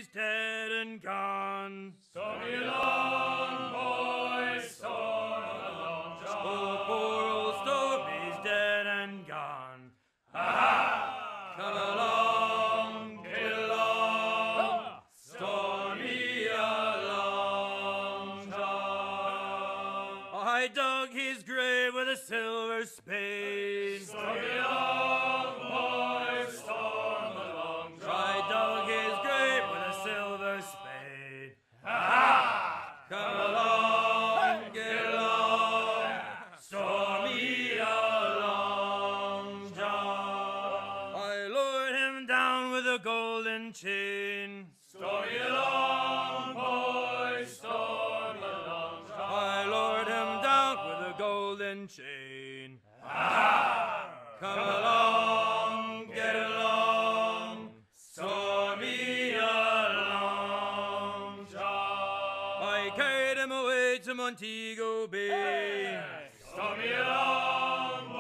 Stormy's dead and gone. Stormy along, boys, storm along, John. Oh, poor old Stormy's dead and gone. Ha-ha! Come along, Get along, Stormy along, John. I dug his grave with a silver spade. Stormy along, boys, storm along, John. I dug his grave with a silver spade. Ha-ha! Come along, get along, Stormy along, John. I lowered him down with a golden chain. Stormy along, boys, storm along, John. I lowered him down with a golden chain. Ha-ha! Come along, get along, Stormy along, John. I carried him away to Montego Bay. Stormy along,